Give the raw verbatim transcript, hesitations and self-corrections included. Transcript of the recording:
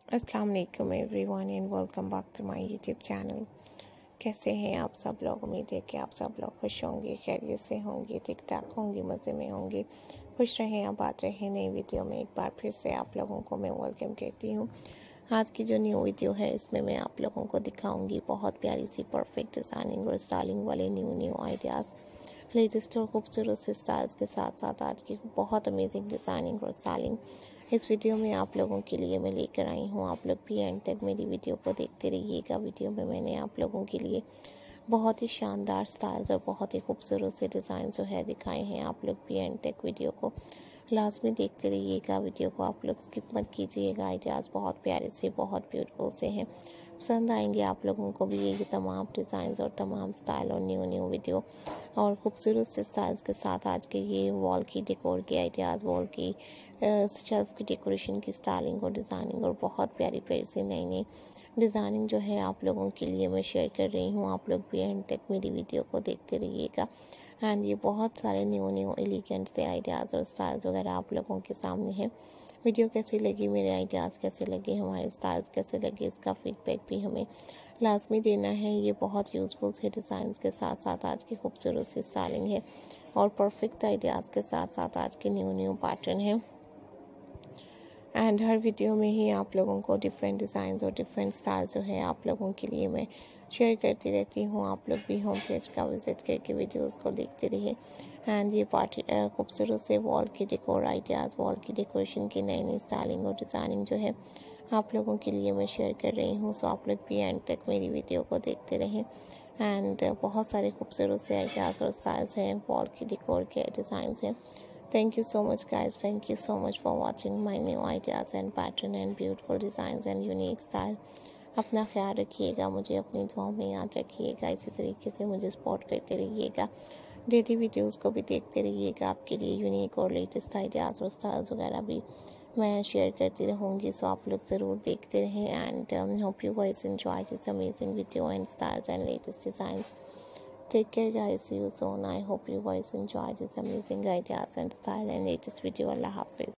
अस्सलाम वालेकुम everyone and welcome back to my YouTube channel. कैसे हैं आप सब लोग? उम्मीद है कि आप सब लोग खुश होंगे, खैरियत से होंगे, ठीक ठाक होंगे, मज़े में होंगे। खुश रहें, आबाद रहें। नई वीडियो में एक बार फिर से आप लोगों को मैं वेलकम कहती हूँ। आज की जो न्यू वीडियो है इसमें मैं आप लोगों को दिखाऊंगी बहुत प्यारी सी परफेक्ट डिज़ाइनिंग और स्टाइलिंग वाले न्यू न्यू आइडियाज़, लेटेस्ट और खूबसूरत से स्टाइल्स के साथ साथ आज की बहुत अमेजिंग डिज़ाइनिंग और स्टाइलिंग इस वीडियो में आप लोगों के लिए मैं लेकर आई हूँ। आप लोग भी एंड तक मेरी वीडियो को देखते रहिएगा। वीडियो में मैंने आप लोगों के लिए बहुत ही शानदार स्टाइल्स और बहुत ही खूबसूरत से डिज़ाइन जो है दिखाए हैं। आप लोग भी एंड तक वीडियो को लाजमी देखते रहिएगा। वीडियो को आप लोग स्किप मत कीजिएगा। आइडियाज़ बहुत प्यारे से, बहुत ब्यूटीफुल से हैं, पसंद आएंगे आप लोगों को भी ये तमाम डिज़ाइंस और तमाम स्टाइल और न्यू न्यू वीडियो और खूबसूरत से स्टाइल्स के साथ आज के ये वॉल की डेकोर के आइडियाज़, वॉल की शेल्फ की डेकोरेशन की स्टाइलिंग और डिज़ाइनिंग और बहुत प्यारी प्यारी सी नई नई डिज़ाइनिंग जो है आप लोगों के लिए मैं शेयर कर रही हूँ। आप लोग भी एंड तक मेरी वीडियो को देखते रहिएगा। एंड ये बहुत सारे न्यू न्यू एलिगेंट से आइडियाज़ और स्टाइल्स वगैरह आप लोगों के सामने हैं। वीडियो कैसी लगी, मेरे आइडियाज़ कैसे लगे, हमारे स्टाइल्स कैसे लगे, इसका फीडबैक भी हमें लाजमी देना है। ये बहुत यूज़फुल से डिज़ाइंस के साथ साथ आज की खूबसूरत सी स्टाइलिंग है और परफेक्ट आइडियाज़ के साथ साथ आज के न्यू न्यू पैटर्न है। एंड हर वीडियो में ही आप लोगों को डिफरेंट डिज़ाइंस और डिफरेंट स्टाइल जो है आप लोगों के लिए मैं शेयर करती रहती हूँ। आप लोग भी होम पेज का विज़िट करके वीडियोस को देखते रहिए। एंड ये पार्टी खूबसूरत से वॉल की डेकोर आइडियाज़, वॉल की डेकोरेशन की नई नई स्टाइलिंग और डिज़ाइनिंग जो है आप लोगों के लिए मैं शेयर कर रही हूँ। सो आप लोग भी एंड तक मेरी वीडियो को देखते रहें। एंड बहुत सारे खूबसूरत से आइडियाज़ और स्टाइल्स हैं, वॉल की डेकोर के डिज़ाइंस हैं। Thank you so much guys. Thank you so much for watching my new ideas and pattern and beautiful designs and unique style. अपना ख्याल रखिएगा, मुझे अपनी दुआओं में याद रखिएगा। इसी तरीके से मुझे सपोर्ट करते रहिएगा। डेली वीडियोस को भी देखते रहिएगा। आपके लिए यूनिक और लेटेस्ट आइडियाज़ और स्टाइल्स वगैरह भी मैं शेयर करती रहूँगी। सो आप लोग ज़रूर देखते रहें। And hope you guys enjoy this amazing video and styles and latest designs. Take care guys, see you soon. I hope you guys enjoy this amazing ideas and style and latest video. Allah Hafiz.